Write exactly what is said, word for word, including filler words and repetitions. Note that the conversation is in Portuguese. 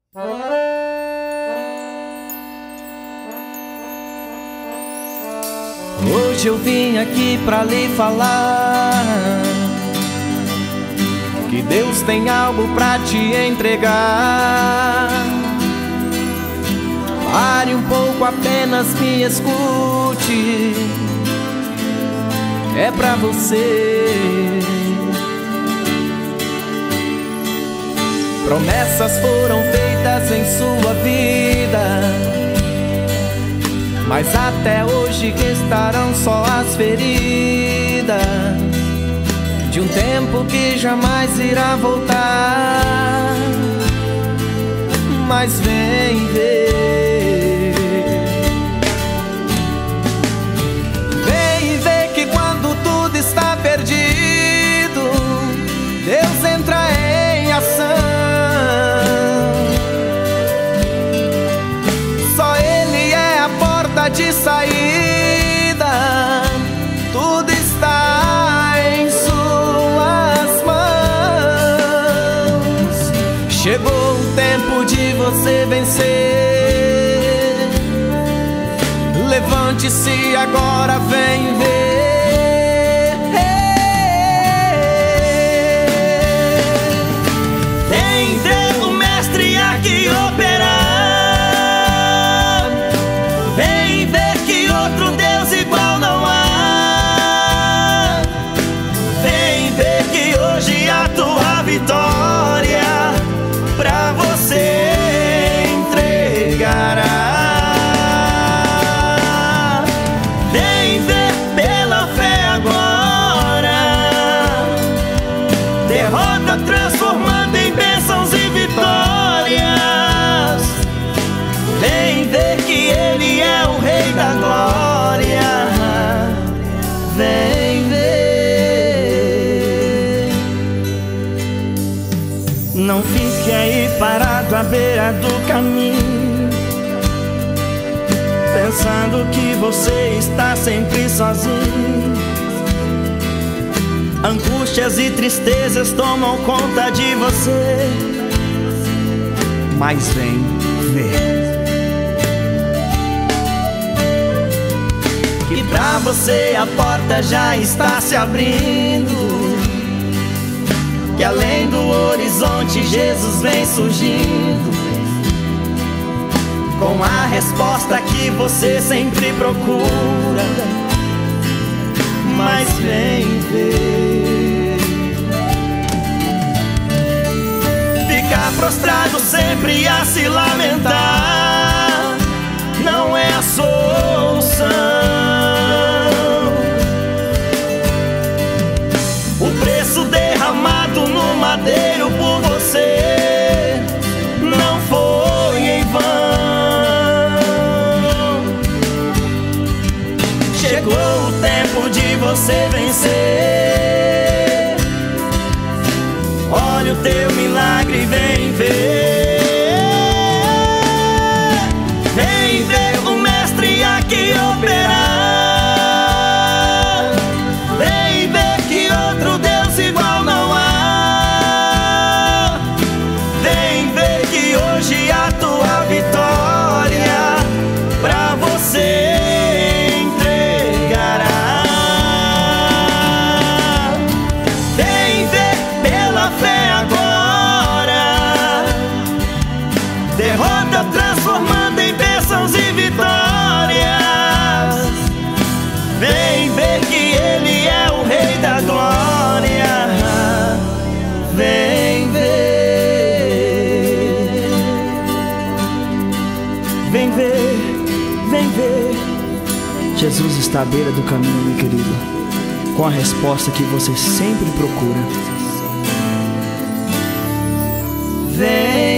Hoje eu vim aqui pra lhe falar que Deus tem algo pra te entregar. Pare um pouco, apenas me escute. É pra você. Promessas foram feitas em sua vida, mas até hoje restarão só as feridas de um tempo que jamais irá voltar. Mas vem ver, vem ver que quando tudo está perdido, Deus entra em ação. Só Ele é a porta de saída, tudo está em suas mãos. Chegou o tempo de você vencer. Levante-se agora, vem ver. Vem ver o mestre aqui operar. Vem ver que outro Deus igual não há. Vem ver que hoje a tua vitória pra você entregará. Vem ver pela fé agora, derrota transformando em bênçãos e vitórias. Vem ver que Ele é o Rei da glória. Vem ver. Não fique aí parado à beira do caminho, pensando que você está sempre sozinho. Angústias e tristezas tomam conta de você, mas vem ver que pra você a porta já está se abrindo, que além do horizonte Jesus vem surgindo, com a resposta que você sempre procura. Mas vem ver. Ficar prostrado sempre a se lamentar não é a solução. O preço derramado no madeiro por você não foi em vão. Chegou o tempo de você vencer. Olha o teu milagre, vem ver. Vem ver o mestre aqui operar. Vem ver que outro Deus igual não há. Vem ver que hoje a tua vitória pra você entregará. Vem ver pela fé agora, derrota transformando em bênçãos e vitórias. Vem ver que Ele é o Rei da glória. Vem ver. Vem ver, vem ver. Jesus está à beira do caminho, meu querido, com a resposta que você sempre procura. Vem